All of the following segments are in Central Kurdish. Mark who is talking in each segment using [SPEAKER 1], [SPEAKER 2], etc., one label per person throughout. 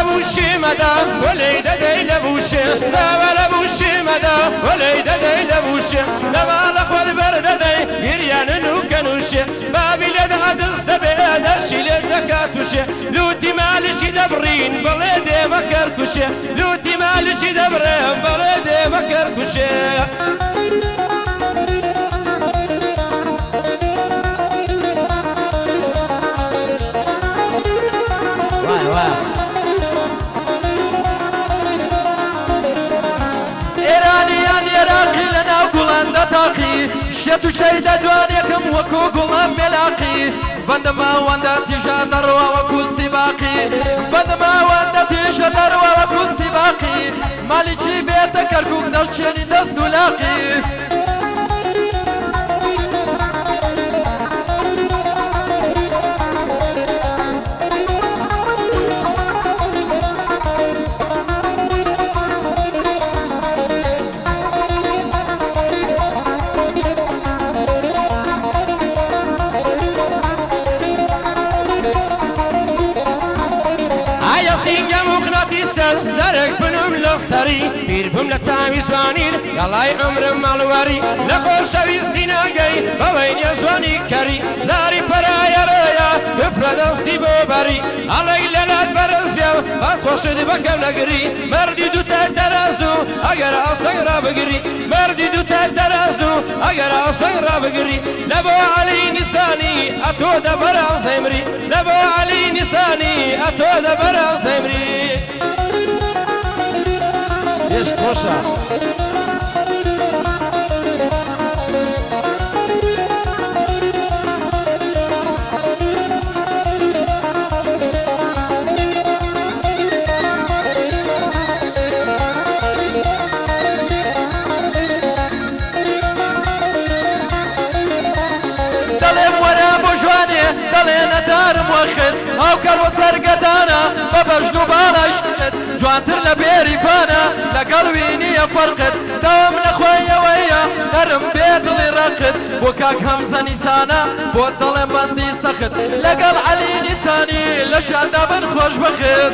[SPEAKER 1] بوشي مدى وليد ديل بوشي زاول بوشي مدى وليد ديل بوشي لما لخوض برد دي يريان نوكنوشي بابي لدى دستبه داشي لدكاتوشي لوتي مالشي دبرين بلدي مكركوشي لوتي مالشي دبرين بلدي مكركوشي
[SPEAKER 2] شتو شيدا جوانيكم وكو قلم ملاقي بندما واندا تيجا دروا وكو سباقي بندما واندا تيجا دروا وكو سباقي مالي جي بيتا كركوك نشيني دستو لاقي
[SPEAKER 1] زرق بنم لخسري بير بم لتاوي زوانير يلاي عمر مالواري لخوش شويستي ناقي بوين يزواني كري زاري برايا ريا بفرد استي بوباري علي لنات برز بيو باتوشد بكم نقري مردي دو تدرزو اگر اصغر بقري مردي دو تدرزو اگر اصغر بقري لبو علي نساني اتو دبرام زمري لبو علي نساني اتو دبرام زمري Jest proszę.
[SPEAKER 2] دلنا دارم وخد او كلو سرقدانا ببجدو بانا شد جوانتر لبيري فانا لقلبيني فرقد دوم لخويا ويا نرم بيدلي رقد وكاك همزة نسانا بود دل بندي سخد لقل علي لساني لشادا بن خوش بخد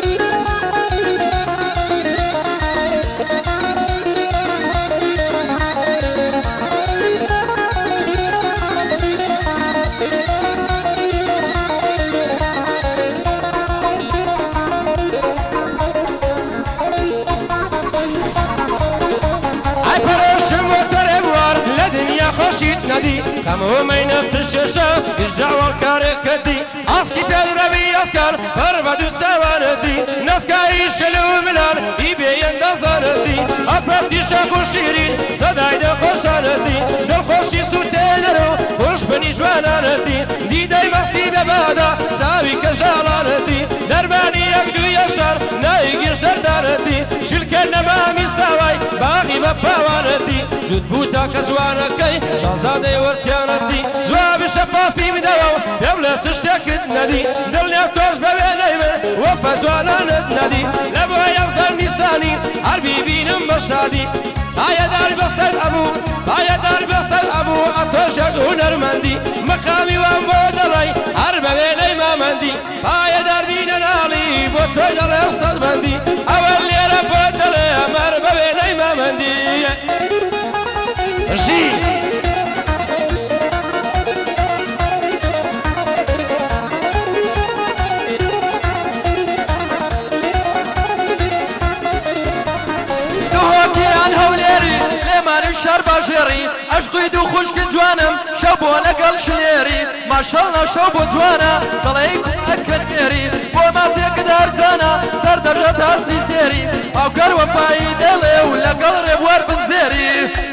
[SPEAKER 1] خوشیت ندی کمو مینت تششه ایش دعوال کاری کدی اسکی پیاد روی اسکار پر بدو سواندی نسکایی شلو ملان ای بیان دزاندی افرادی شاکو شیرین صدای دل خوشاندی دل خوشی سوته درو خوش بنی جواناندی دیدای مستی ببادا ساوی کجالاندی دربانی یک دو یشار نایگیش درداندی شلکن نمامی سوای باقی بپاواندی جود بوتا کزوانکی شازادەی وەرتیانەتی جوابی شەفافی بدەوە پێم لە چ شتێکت نەدی دڵنیا تۆش بەوێ نەیوێ وەفە جوانانت نەدی لە بۆ یەمزەر نیسانی هەر بیبینم بە شادی پایەدار بەسەر ئەبوو پایەدار بەسەر ئەبوو ئەتۆشێک هونەرمەندی مەقامی وام بۆ دەڵێی هەر بەوێ نەی مامەندی پایەدار بینە ناڵی بۆ تۆی دەڵێم سەدبەندی ئەوە لێرە بۆ دەڵێ ئەمەر بەوێ نەی مامەندی ژی
[SPEAKER 2] شەر باژێڕی ئەشتوی دوو خوشکی جوانم شەو بۆ لەگەڵ شلێری ماشەڵڵا شەو بۆ جوانە دەڵێی کوڵەکەنێری بۆ ماتێکت هەرزانە سەر دەژە تاسی سێری هاوکەر وەفایی دەڵێ و لەگەڵ ڕێبوار بنزێری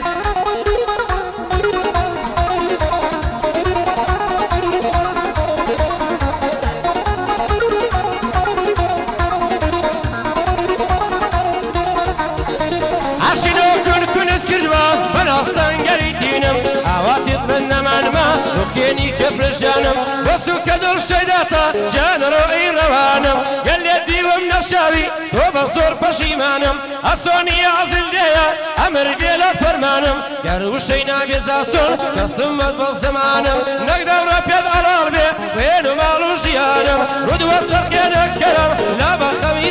[SPEAKER 1] سنگری دینم آواتیت من نمانما رخینی کبرجانم وسو کدل شیداتا جان رو این روانم گلی دیوم نشاوی تو بزور پشیمانم اسونی عزل دیا امر بیلا فرمانم گرو شینا بیزاسون کسم مدبال زمانم نقدم را پیاد علال بی وینو مالو جیانم رودو سرکه نکرم لا بخمی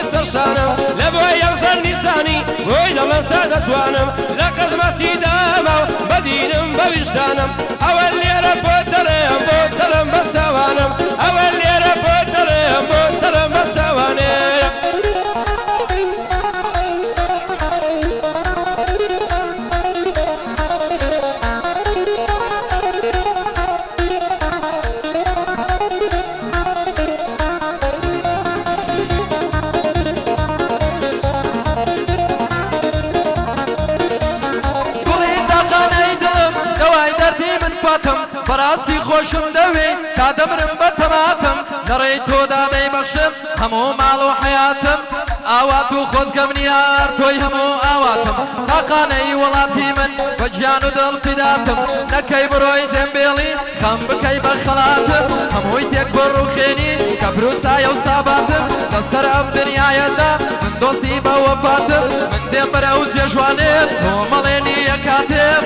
[SPEAKER 1] بەڵام تا دەتوانم لە قەزمەتی داما بەدینم بەویژدانم ئەوە لێرە بۆ دەڵێم بۆ دڵم بە ساوانم ئەوە لێرە بۆ دەڵێم بۆ دڵم بە ساوانەیە
[SPEAKER 2] بەڕاستی خۆشم دەوێ تا دەمرم بە تەماتم لەڕێی تۆدا دەیبەخشم هەموو ماڵ و حەیاتم ئاوات و خۆزگەم نیار تۆی هەموو ئاواتم تاقانەی وڵاتی من بە گیان و دڵ فیداتم نەکەی بڕۆی جێمبێڵی خەم بکەی بە خەڵاتم هەمووی تێک بۆ ڕووخێنی کە بروسایە و ساباتم لەسەر ئەم دنیایەدا من دۆستی بە وەفاتم من دێم بەرە و جێژوانێت تۆ مەڵێنی یەکاتێم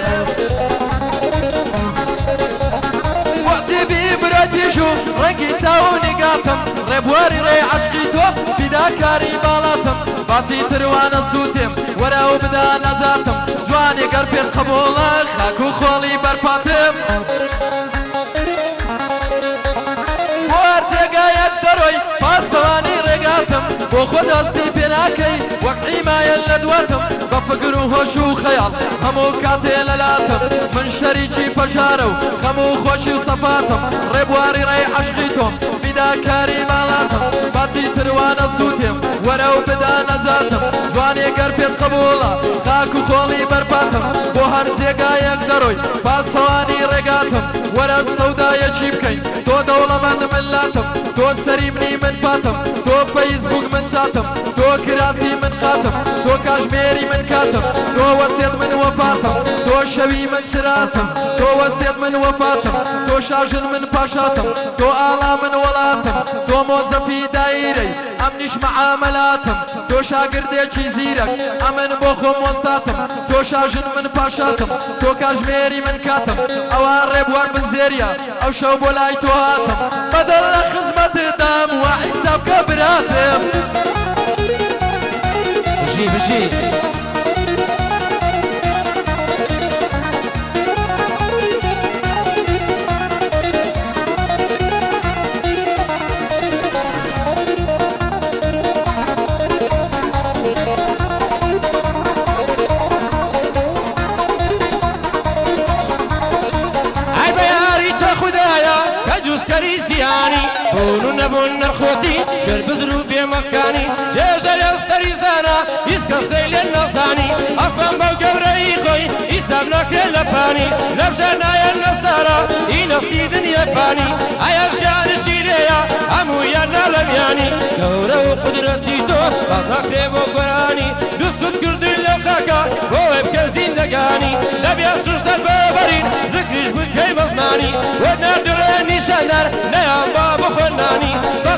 [SPEAKER 2] براتیشو ڕەنگی چاو و نیگاتم ڕێبواری ڕێ عەشقی تۆ فیداکاری باڵاتم باچی تروانە سووتێم وەرە و بدا نەجاتم جوانی گەر پێت قبوڵە خاک و خۆڵی بەرپاتم بۆ هەر جێگایەک دەڕۆی پاسەوانی ڕێگاتم بۆ خۆ دەستی پێ ناکەی وەک حیمایە لە دواتم بە فکر و هۆش و خەیاڵ هەموو کاتێ لەلاتم من شەریکی پەژارە و خەم و خۆشی و سەفاتم ڕێبواری ڕێی عەشقی تۆم فیداکاری ماڵاتم باچی تروانە سووتێم وەرە و بدا نەجاتم جوانێ گەر پێت قبوڵە خاک و خۆڵی بەرپاتم بۆ هەر جێگایەک دەڕۆی پاسەوانی ڕێگاتم وەرە سەودایەکی بکەین تۆ دەوڵەمەند ملاتم تۆ سەری منی من پاتم تۆ فەیسبوک من چاتم تۆ کراسی من قاتم تۆ کاژمێری من کاتم تۆ وەسێت من وەفاتم تۆ شەوی من چراتم تۆ وەسێت من وەفاتم تۆ شاژن من پاشاتم تۆ ئاڵا من وڵاتم تۆ مۆزەفی دایرەی ئەمنیش مەعامەلاتم تۆ شاگردێکی زیرەک ئەمن بۆ خۆم وەستاتم تۆ شاژن من پاشاتم تۆ کاژمێری من کاتم ئەوە ڕێبوار من زێریە ئەو شەو بۆ لای تۆ هاتم بەدڵ لە خزمەتدام وا حیساب کە براتم
[SPEAKER 1] بژی بژی بوون و نەبوون نەرخۆتی شێر بزر و بێمەکانی جێژە لەستەری زانە هیچ کەسەی لێ نەزانی ئەسپان بەو گەورەی خۆی ئیساب ناکرێ لە پانی لەبژە نایەن لەسارە ئینەستی دنیەکانی ئەیەر ژیانشی لێیە هەموویان نالەمیانی گەورە و قودرەتی تۆ باز ناکرێ بۆ گۆرانی دەستت کردووی لەو خاکە بۆوێ بکە زیندەگانی دەبێ سوشتە بەبەرین زکریش بکەی بەزمانی وە نەردوڕێ نیشەندەر نەیان با بخۆنانی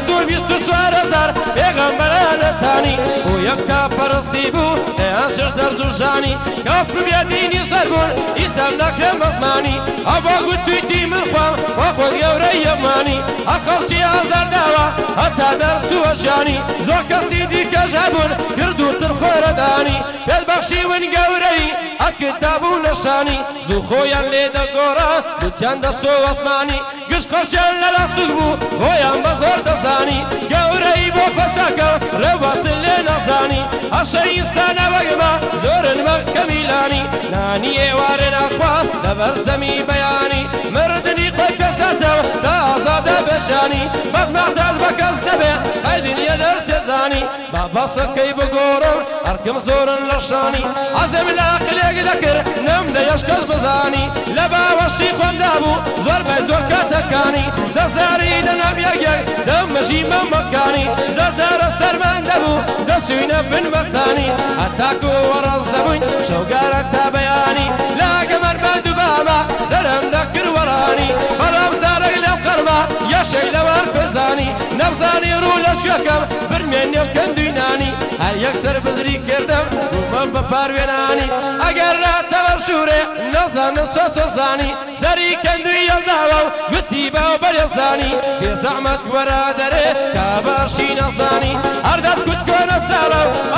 [SPEAKER 1] 124,000 پێغەمبەرانەتانی بۆ یەک تا پەرستی بوو دەیان سێش دەردوژانی کەفر بێدینی سەر بوون ئیسام ناکرێن بەزمانی ئەوە گوتوویتی من خوام وە خۆت گەورەی یەمانی هەر خەڵکی ئازار داوە هەتا دەرچووە ژیانی زۆر کەسی دیکەش هەبوون کردوتر خۆرەدانی پێت بەخشیون گەورەی ئەکردا بوو نەشانی زوو خۆیان لێ دەگۆڕا دوتیان دەستۆ وەسمانی گشت خۆشیان لەلا سوک بوو خۆیان بە زۆر دەزانی گەورەی بۆ فەچاکە ڕێواسن لێ نەزانی هەشە ئینسانە وەگمە زۆرن وە کەمیلانی نانی ئێوارە ناخوا لەبەر زەمی بەیانی مردنی خۆی پێساتەوە دا ئازادە بەژانی بەس مەحتاج بە کەس دەبێ قەیدنیە دەرسێزانی با بەسەکەی بگۆڕم هەرکەم زۆرن لە شانی عەزم لە عەقلێک دەکرد نەمدەیەش کەس بزانی لە باوەشی خۆمدا بوو زۆر بەی زۆر کاتەکانی دەزاری دەنەم یەکێک دەمەژی مەمەکانی زەرزارە سەرمان دەبوو دەسوینە بنمەتانی هەتاکو وەڕاز دەبووین شەوگارە تا بەیانی لاگەمەر بەندوبامە سەرم دەکرد وەڕانی بەڵام زارەی لەو قەرما یەشەی لەوان پێزانی نەبزانی ڕوو لە شوێکەم برمێنێ و کەندوی نانی هەر یەکسەر بزری کردم بوومە بە پاروێنانی ئەگەر ڕاتەوە ژوورێ نەزانم چۆ زانی سەری کەندوی یەڵداوە و گوتی باو بەرێزانی بێزەحمەت وەرە دەرێ کابارشی نەزانی هەردەت کوت کۆنە ساڵە و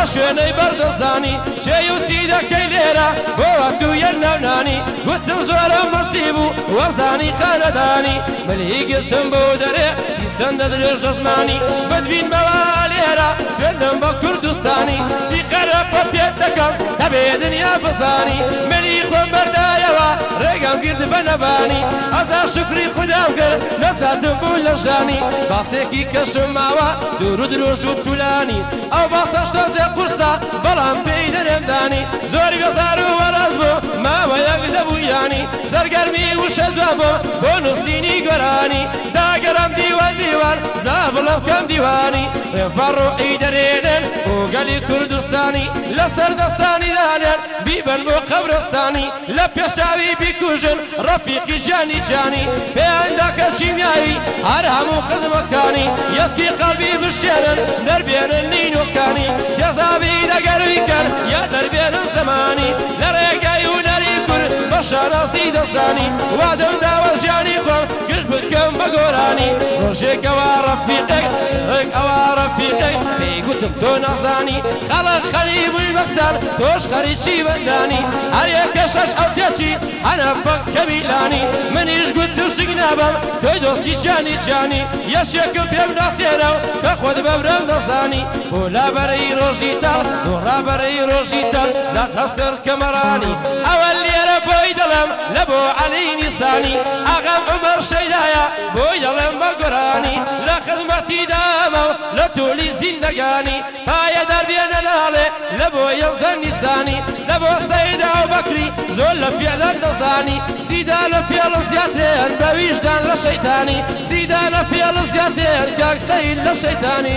[SPEAKER 1] باشوێنەی بەردەزانی شێوسی دەکەی لێرە بۆ تو یەر ناونانی وتم زۆرە مەسی بوو وەبزانی خانەدانی ملی گرتم بۆ دەرێ پیسەندە درێژە زمانی بتبین بەوە لێرە سوێندم بە کوردستانی سیقەرە بە پێت دەکەم دەبێ دنیا بزانی ملی خۆم بەردایەوە ڕێگەم گرت بە نەبانی ئەزار شکری خودام کرد نەساتم بوو لە ژانی باسێکی کەشم ماوە دوور و درۆژ و تولانی ئەو باسەش تۆزێ قورسە بەڵام پێی دەرێمدانی زۆر گەزار و وەڕاز بوو ماوە یەک دەبوو یانی سەرگەرمی وشە جوان بۆ بۆ نووسینی گۆرانی داگەرم دیوان دیوان زابڵە بکەم دیوانی ڕێڤەڕۆئی دەرێنن بۆ گەلی کوردستانی لەسەر دەستانی دانێن بیبن بۆ قەبرستانی لە پێشاوی بیکوژن ڕەفیقی جانی جانی پێیاندا کە شیمیایی هەر هەموو خزمەکانی یەسکی قەڵبی بشێنن دەربێنن نینۆکانی گەزابی دەگەرویکەن یا دەربێنن زەمانی لە ڕێگای و نەری کورد بە شاناسی دەزانی وادەم داوە ژیانی خۆم گشت بکەم بە گۆرانی ڕۆژێکەوە ڕەفیقێک ڕێک ئەوە ڕەفیقێک پێی گوتم تۆ نەزانی خەڵک خەلی بووی بەکسان تۆش خەریکی بەندانی هەرێکە شەش ئەو تێکی هەنە بەک کەمیلانی منیش گوتم شک نابم تۆی دۆستی جانی جانی یەشێکم پێم ناسێنە و کە خۆت بەبرم دەزانی بۆ لابەرەی ڕۆژی تەڵ بۆ ڕابەرەی ڕۆژی تەڵ زات هەستر کەمەرانی ئەوە لێرە بۆی دەڵێم لە بۆ عەلی نیسانی ئاغام عومەر شەیدایە بۆی دەڵێم بە گۆرانی لە خزمەتی دامە و لە تولی زیندەگانی پایە دەربێنە ناڵێ لە بۆ یەوزەر نیسانی لە بۆ سەیدا و بەکری زۆر لە فێڵەن دەزانی سیدا لە فێڵ زیاتر بە ویژدان لە شەیتانی سیدا لە فێڵ زیاتر کاک سەید لە شەیتانی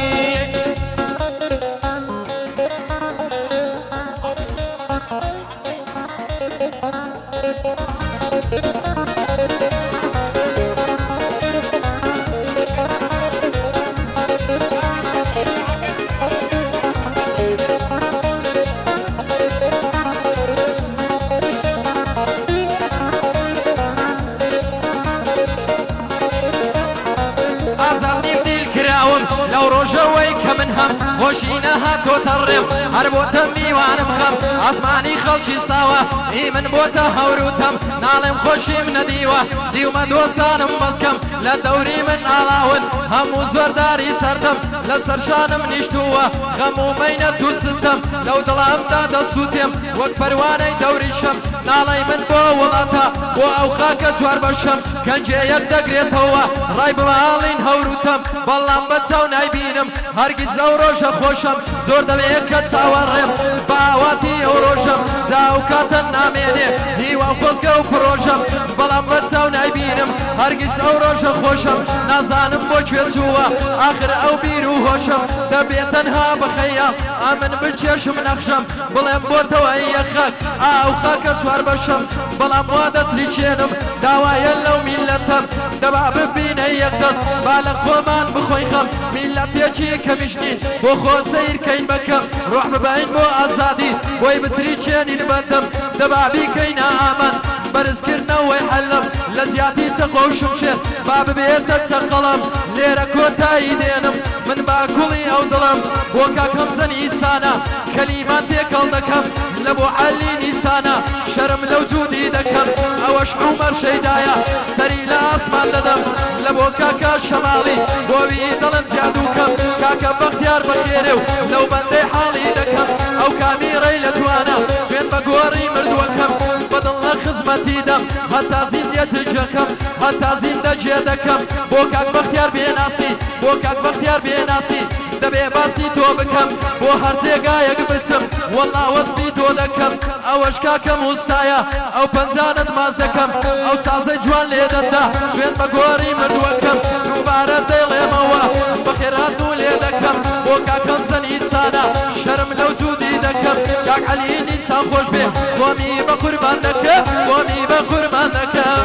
[SPEAKER 2] لەو ڕۆژەوەی کە من هەم خۆشی نەهاتۆتە ڕێم هەر بۆتە میوانم خەم ئاسمانی خەڵکی ساوە ئی من بۆتە هەوروتەم ناڵێم خۆشیم نەدیوە دیومە دۆستانم مەسکەم لە دەوری من ئاڵاون هەموو زۆرداری سەردەم لە سەرشانم نیشتووە غەم و مەینەت و ستەم لەو دڵامدا دەسووتێم وەک پەروانەی دەوری شەم ناڵێ من بۆ وڵاتە بۆ ئەو خاکە چوار بەشەم کەنجەیەک دەگرێتەوە ڕای بماڵین هەوروتەم بەڵام بە چاو نایبینم هەرگیز ئەو ڕۆژە خۆشەم زۆر دەوێت کە چاوەڕێم باواتی ئەو ڕۆژەم جا و کاتە نامێنێ هیوا خۆزگە و پرۆژەم بەڵام بە چاو نایبینم هەرگیز ئەو ڕۆژە خۆشەم نازانم بۆ کوێ چووە ئاخر ئەو بیر و هۆشەم دەبێت تەنها بەخەیە ئامن بچێشم نەخشەم بڵێم بۆتەوە یەخەک ئاو خاکە چوار بەشەم بەڵام وا دەسری چێنم داوایە لەو میلەتەم دەبا ببینە یەک دەست با لە خۆمان بخۆی خەم میلەتێکی کەمیشنین بۆ خۆ سەیرکەین بەکەم ڕۆح ببین بۆ ئازادی بۆی بسری چێنین بەندەم دەبا بیکەینە ئامەد بەرزکردنەوەی حەلم لە زیاتی چەقۆ و شمشێت با ببێتە چەقەڵم لێرە کۆتایی دێنم من باکوڵی ئەو دڵم بۆ کاکەم زەنی ئیسانە کەلیمان تێکەڵ دەکەم لە بۆ عەلی نیسانە شەرم لەو جوودی دەکەم ئەوەش عومەر شەیدایە سەری لە ئاسمان دەدەم لە بۆ کاکە شەماڵی بۆوی دڵم جادووکەم کاکە بەختیار بەخێرێ و لەو بەندەی حاڵی دەکەم ئەو کامیڕەی لە جوانە سوێن بە گۆڕی مردووەکەم بەدڵ لە خزمەتی دەم هەتا زیندێت جەکەم هەتا زیندە جێ دەکەم بۆ کاک بەختیار بێناسی بۆ کاک بەختیار بێناسی دەبێ باسی تۆ بکەم بۆ هەر جێگایەک بچم وەڵا وەسبی تۆ دەکەم ئەوەش کاکەم وسایە ئەو پەنجانت ماز دەکەم ئەو سازەی جوان لێ دەدا سوێن بە گۆڕی مردووەکەم دووبارە دەیڵێمەوە بەخێرات و لێ دەکەم بۆ کاکەم زەنی ئیسانە شەرم لەو جوودی دەکەم کاک عەلی نیسان خۆش بێ خۆمی بە قوربان دەکەم خۆمی بە قوربان دەکەم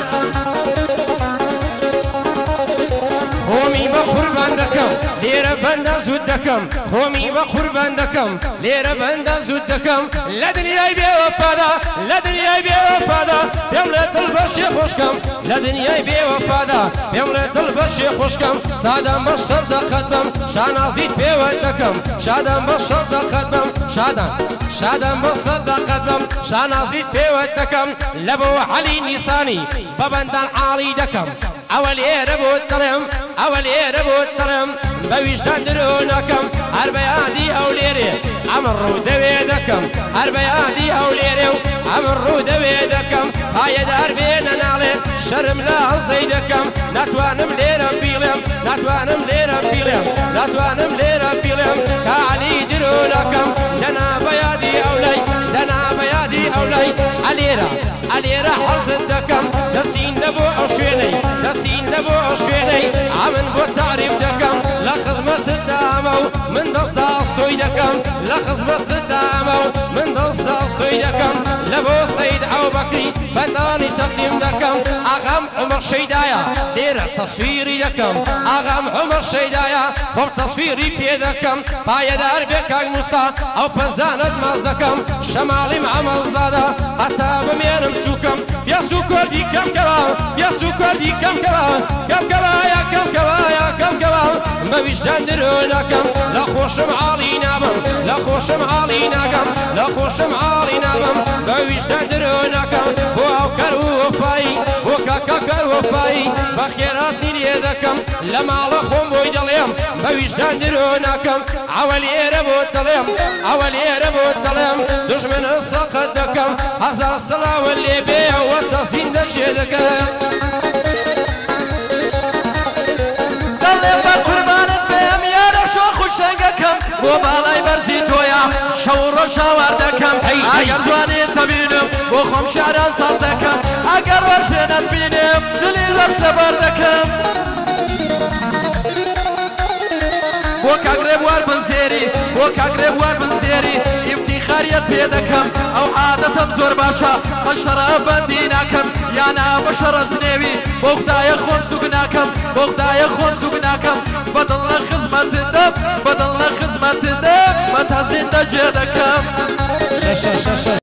[SPEAKER 1] خۆمی بە قوربان دەکەم لێرە بەندە زوود دەکەم خۆمی بە قوربان دەکەم لێرە بەندە زود دەکەم لە دنیای بێوەفادا لە دنیای بێوەفادا پێم لە دڵ بەشێ خۆشکەم لە دنیای بێوەفادا پێم لە دڵ بەشێ خۆشکەم شادان بە شەدەقەت بم شانازیت پێوە دەکەم شادان بە شەدەقەت بم شادان بە شەدەقەت بم شانازیت پێوە دەکەم لە بۆ عەلی نیسانی بە بەندان عاڵی دەکەم ئەوە لێرە بۆت دەڵێم ئەوە لێرە بۆت دەڵێم بە ویژدان درۆ نەکەم هەر بە یادی ئەو لێرێ ئەمن ڕوو دەوێ دەکەم هەر بە یادی ئەو لێرێ و ئەمن ڕوو دەوێ دەکەم پایەدار بێنە ناڵێ شەرم لە هەڵسەی دەکەم ناتوانم لێرە بیڵێم ناتوانم لێرە بیڵێم ناتوانم لێرە بیڵێم کە عەلی درۆ نەکەم دەنا بە یادی ئەو لای دەنا بە یادی ئەو لای ئەلێرە حەزت دەکەم دەسین لە بۆ ئەو شوێنەی دەسین لە بۆ ئەو شوێنەی ئامن بۆ تعریف دەکەم لە خزمەتت دامە و من دەستا ئەستۆی دەکەم لە خزمەتت دامە و من دەستا ئەستۆی دەکەم لە بۆ سەید ئەوبەکری بەندانی تەقدیم دەکەم ئاغام عومەر شەیدایە لێرە تەسویری دەکەم ئاغام عومەر شەیدایە خۆم تەسویری پێ دەکەم پایەدار بێ کاک موسا ئەو پەنجانت ماز دەکەم شەماڵی عەمەڵزادە هەتا بمێنم سووکەم یا سوو کوردی کەم کەوا یا سوو کوردی کەم کەوا کەم کەوایە کەم کەوایە کەم کەوا بە ویژدان درۆ نەکەم لە خۆشم عاڵی نابم لە خۆشم عاڵی ناکەم لە خۆشم عاڵی نابم بە ویژدان درۆ نەکەم بۆ ئەو کەر و وەفایی بۆ کاکە کەر وەفایی بە خێراتنی لێ دەکەم لە ماڵە خۆم بۆی دەڵێم بە ویژدان درۆ ناکەم ئەوە لێرە بۆت دەڵێم ئەوە لێرە بۆت دەڵێم دوژمنە سەقەت دەکەم هەزار سەڵاوە لێ بێ ئەوە تەسین دەرجێ دەکەم
[SPEAKER 2] دەڵێم بە قوربانت بێم یارە شۆخ و شەنگەکەم بۆ باڵای بەرزی تۆیە شەو ڕۆژ شاوار دەکەم ئەگەر جوانێت تەبینم بۆ خۆم شاران ساز دەکەم ئەگەر ڕۆژێنت بینم جلی ڕەش لەبەر دەکەم بۆ کاگرێ بوار بنزێری بۆ کاگرێ بوار بنزێری ئیفتیخاریەت پێ دەکەم ئەو عادەتەم زۆر باشە خەشەرە بەندی ناکەم یانە بەشەڕە زنێوی بۆ خودایە خۆم سوگ ناکەم بۆ خودایە خۆم سوگ ناکەم بەدڵ لە خزمەتت دەم بەدڵ لە خزمەتت دەم بە تەزین دەجێ